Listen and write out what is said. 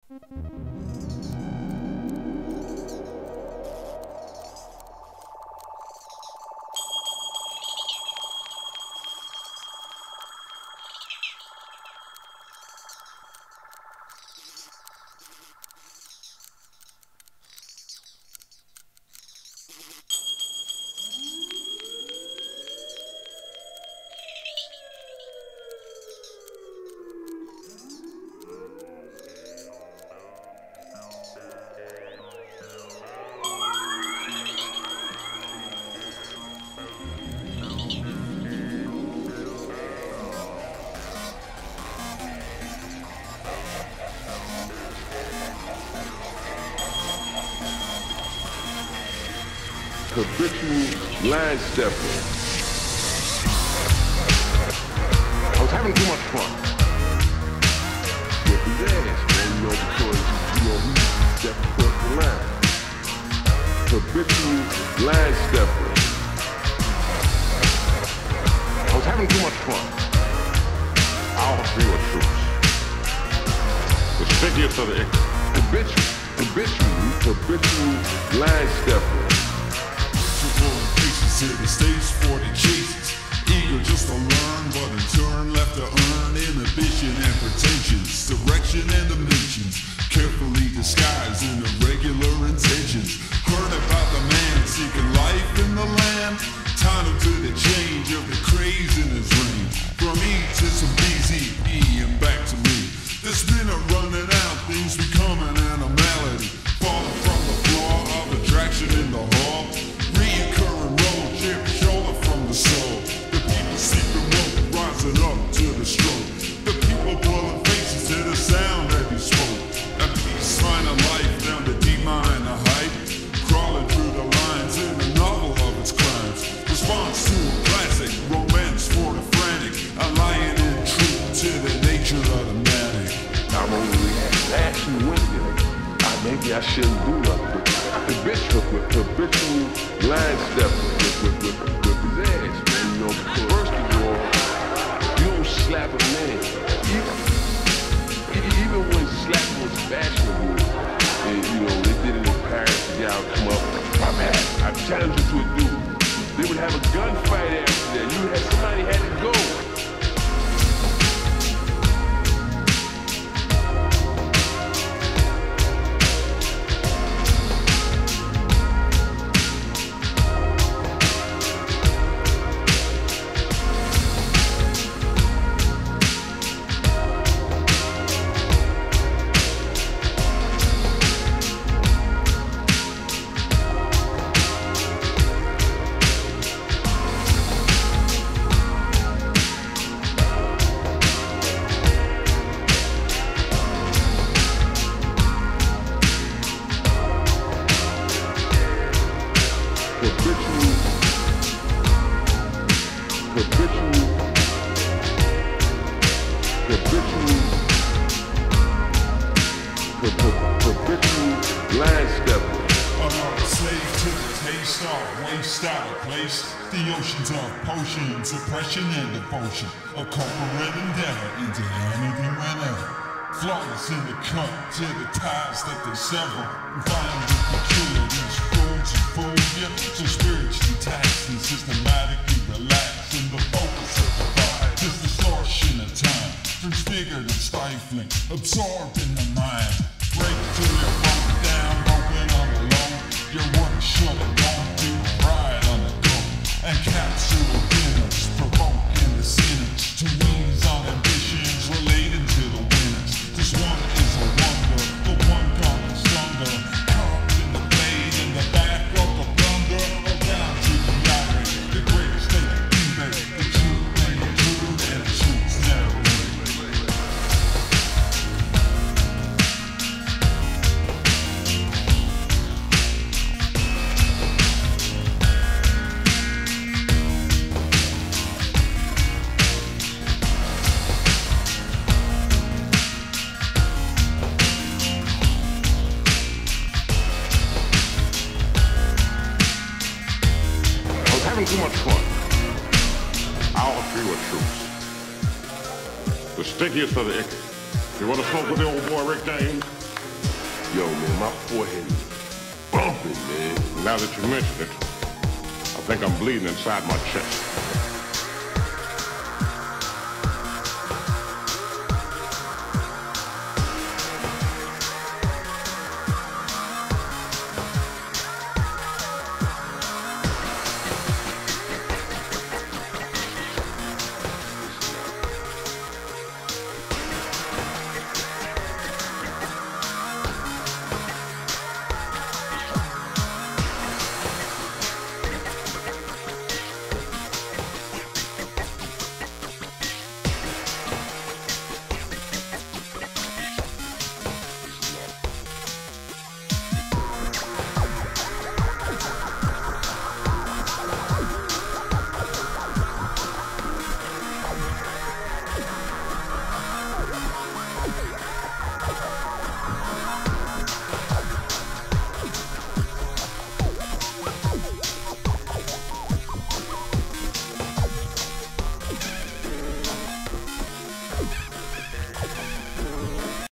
Habitual line stepper. I was having too much fun. With his ass, man, because, he stepped across the line. Habitual line stepper. I was having too much fun. All three were troops. The stickiest of the habitual line stepper. To the stage for the chases, eager just to learn, but in turn left to earn inhibition and pretensions, direction and dimensions, carefully disguised in irregular intentions. Heard about the man seeking life in the land, tied him to the change of the craze in his reign. From E to some BZE and back to me. This minute running out, things becoming an normality, falling from the floor of attraction in the hall. Reoccurring road, chip shoulder from the soul. The people seek the rope, rising up to the stroke. The people pulling faces to the sound that you spoke. A peace find a life down the deep mine of hype, crawling through the lines in the novel of its crimes. Response to a classic, romance for the frantic, a lion in truth to the nature of the manic. I'm only actually with you. Maybe I shouldn't do nothing. Habitual line stepper with his ass, man. Because first of all, you don't slap a man. Even when slapping was fashionable, and they did it in Paris, the guy would come up. I challenged you to a dude. They would have a gunfight after that. Somebody had to go. Oppression and devotion, a corporate endeavor into anything whenever. Flawless in the cut to the ties that they sever. Refined with peculiarities, folds and phobia. So spiritually taxed and systematically relaxed in the focus of the vibe. This distortion of time, transfigured and stifling, absorbed in the mind. Break till you're broken down, broken on the low. Your work shut and won't do right on the go. And capsule dinners, provoking the sinners to wings on ambitions relating to the winners. This one is a wonder, the one gone stronger. Caught in the blade, in the back of the blunder, or down to the irony. The greatest thing you make, the truth and the truth, and the truth's never win. Too much fun. All three were troops. The stickiest of the icky. You want to smoke with the old boy Rick Dane? Yo, man, my forehead is bumping, man. Now that you mention it, I think I'm bleeding inside my chest.